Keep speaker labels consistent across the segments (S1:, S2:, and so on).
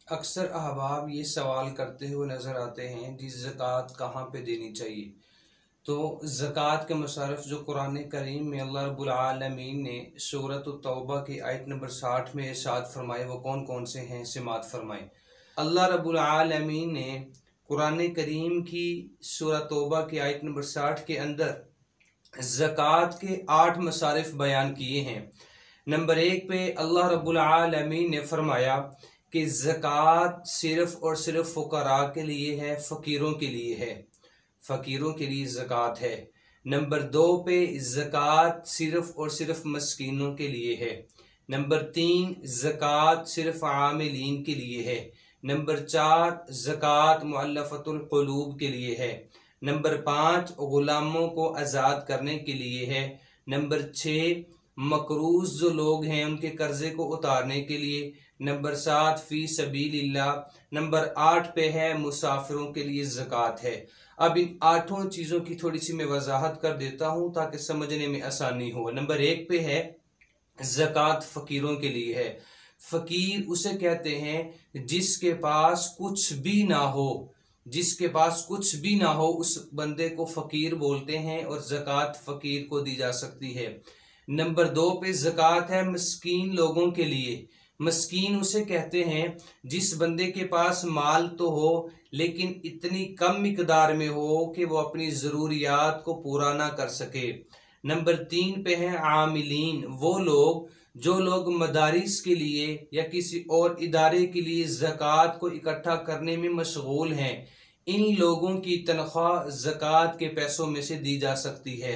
S1: अक्सर अहबाब ये सवाल करते हुए नज़र आते हैं जी ज़कात कहाँ पे देनी चाहिए। तो ज़कात के मसारिफ जो कुरान करीम में अल्लाह रब्बुल आलमीन ने सूरत तौबा की आयत नंबर 60 में इरशाद फरमाए वो कौन कौन से हैं सिमात फरमाए। अल्लाह रब्बुल आलमीन ने कुरान करीम की सूरत तौबा की आयत नंबर 60 के अंदर ज़कात के 8 मसारिफ बयान किए हैं। नंबर 1 पे अल्लाह रब्बुल आलमीन ने फरमाया कि ज़कात सिर्फ़ और सिर्फ फ़ुक़रा के लिए है, फ़कीरों के लिए है, फ़कीरों के लिए ज़कात है। नंबर 2 पे ज़कात सिर्फ़ और सिर्फ मस्कीनों के लिए है। नंबर 3 ज़कात सिर्फ आमिलीन के लिए है। नंबर 4 ज़कात मुअल्लफ़तुल क़ुलूब के लिए है। नंबर 5 ग़ुलामों को आज़ाद करने के लिए है। नंबर 6 मकरूज़ जो लोग हैं उनके कर्ज़े को उतारने के लिए। नंबर 7 फ़ी सबीलिल्लाह। नंबर 8 पे है मुसाफिरों के लिए ज़कात है। अब इन 8 चीज़ों की थोड़ी सी मैं वजाहत कर देता हूँ ताकि समझने में आसानी हो। नंबर 1 पे है ज़कात फ़कीरों के लिए है। फ़कीर उसे कहते हैं जिसके पास कुछ भी ना हो, जिसके पास कुछ भी ना हो उस बंदे को फ़कीर बोलते हैं और ज़कात फ़कीर को दी जा सकती है। नंबर 2 पे ज़कात है मस्कीन लोगों के लिए। मस्कीन उसे कहते हैं जिस बंदे के पास माल तो हो लेकिन इतनी कम मिकदार में हो कि वो अपनी ज़रूरियात को पूरा ना कर सके। नंबर 3 पे है आमिलीन, वो लोग जो लोग मदारिस के लिए या किसी और इदारे के लिए ज़कात को इकट्ठा करने में मशगूल हैं, इन लोगों की तनख्वाह ज़कात के पैसों में से दी जा सकती है।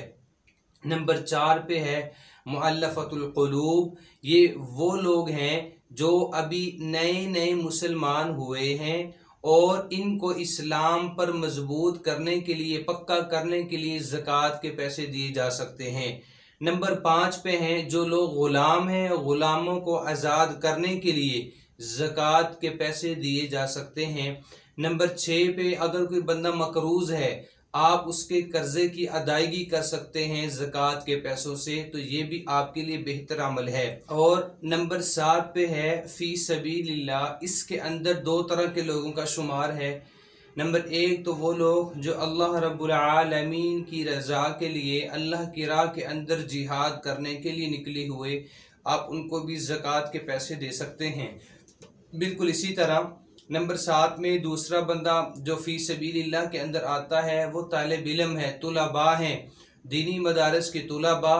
S1: नंबर 4 पे है मुअल्लफ़तुल क़ुलूब, ये वो लोग हैं जो अभी नए नए मुसलमान हुए हैं और इनको इस्लाम पर मजबूत करने के लिए, पक्का करने के लिए ज़कात के पैसे दिए जा सकते हैं। नंबर 5 पे हैं जो लोग ग़ुलाम हैं, ग़ुलामों को आज़ाद करने के लिए ज़कात के पैसे दिए जा सकते हैं। नंबर 6 पे अगर कोई बंदा मकरूज़ है, आप उसके कर्जे की अदायगी कर सकते हैं ज़कात के पैसों से, तो ये भी आपके लिए बेहतर अमल है। और नंबर 7 पे है फ़ी सबीलिल्लाह, इसके अंदर 2 तरह के लोगों का शुमार है। नंबर 1 तो वो लोग जो अल्लाह रब्बुल आलमीन की रज़ा के लिए, अल्लाह की राह के अंदर जिहाद करने के लिए निकले हुए, आप उनको भी ज़कात के पैसे दे सकते हैं। बिल्कुल इसी तरह नंबर 7 में दूसरा बंदा जो फ़ी सबीलिल्लाह के अंदर आता है वो तालिब इल्म है, तुलबा हैं, दीनी मदारस के तुलबा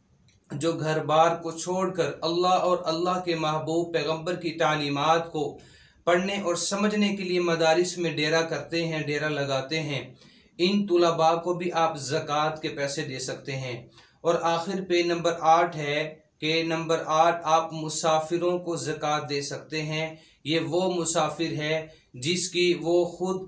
S1: जो घर बार को छोड़कर अल्लाह और अल्लाह के महबूब पैगंबर की तालीमात को पढ़ने और समझने के लिए मदारिस में डेरा करते हैं, डेरा लगाते हैं। इन तुलबा को भी आप ज़कात के पैसे दे सकते हैं। और आखिर पे नंबर 8 है कि नंबर 8 आप मुसाफिरों को ज़कात दे सकते हैं। ये वो मुसाफिर है जिसकी वो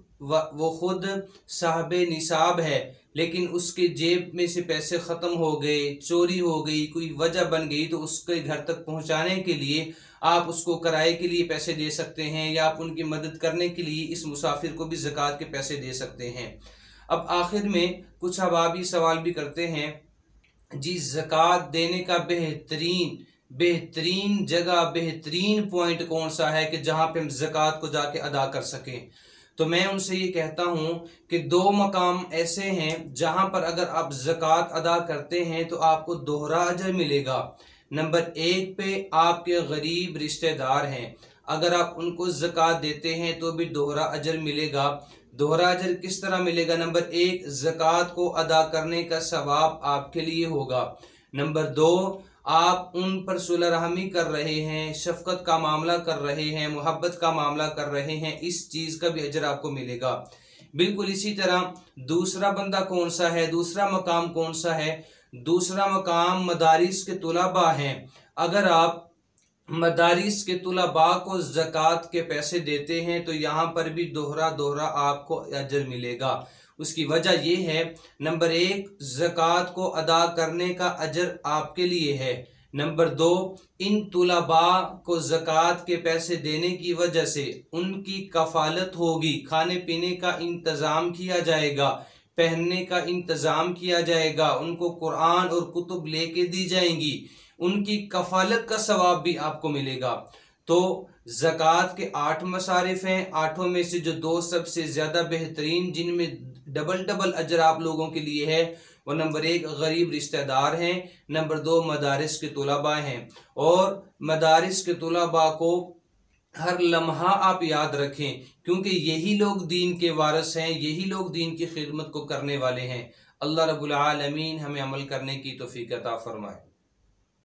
S1: खुद साहबे निसाब है लेकिन उसके जेब में से पैसे ख़त्म हो गए, चोरी हो गई, कोई वजह बन गई, तो उसके घर तक पहुंचाने के लिए आप उसको किराए के लिए पैसे दे सकते हैं या आप उनकी मदद करने के लिए इस मुसाफिर को भी ज़कात के पैसे दे सकते हैं। अब आखिर में कुछ अहबाब सवाल भी करते हैं जी ज़कात देने का बेहतरीन जगह, बेहतरीन पॉइंट कौन सा है कि जहाँ पे हम ज़कात को जाके अदा कर सकें। तो मैं उनसे ये कहता हूँ कि 2 मकाम ऐसे हैं जहाँ पर अगर आप ज़कात अदा करते हैं तो आपको दोहरा अजर मिलेगा। नंबर 1 पे आपके गरीब रिश्तेदार हैं, अगर आप उनको ज़कात देते हैं तो भी दोहरा अजर मिलेगा। दोहरा अजर किस तरह मिलेगा? नंबर 1 ज़कात को अदा करने का सवाब आपके लिए होगा। नंबर 2 आप उन पर सुलह रहमी कर रहे हैं, शफकत का मामला कर रहे हैं, मोहब्बत का मामला कर रहे हैं, इस चीज़ का भी अजर आपको मिलेगा। बिल्कुल इसी तरह दूसरा बंदा कौन सा है, दूसरा मकाम कौन सा है? दूसरा मकाम मदारिस के तुलबा हैं। अगर आप मदारिस के तुलबा को ज़कात के पैसे देते हैं तो यहाँ पर भी दोहरा आपको अजर मिलेगा। उसकी वजह यह है, नंबर 1 ज़कात को अदा करने का अजर आपके लिए है। नंबर 2 इन तुलबा को ज़कात के पैसे देने की वजह से उनकी कफ़ालत होगी, खाने पीने का इंतज़ाम किया जाएगा, पहनने का इंतज़ाम किया जाएगा, उनको कुरान और कुतुब लेके दी जाएंगी, उनकी कफ़ालत का सवाब भी आपको मिलेगा। तो ज़कात के 8 मसारिफ हैं, 8 में से जो 2 सबसे ज़्यादा बेहतरीन, जिनमें डबल डबल अजर आप लोगों के लिए है, वो नंबर 1 गरीब रिश्तेदार हैं, नंबर 2 मदारिस के तुलबा हैं। और मदारिस के तुलबा को हर लम्हा आप याद रखें, क्योंकि यही लोग दीन के वारिस हैं, यही लोग दीन की खिदमत को करने वाले हैं। अल्लाह रब्बुल आलमीन हमें अमल करने की तौफीक अता फरमाए।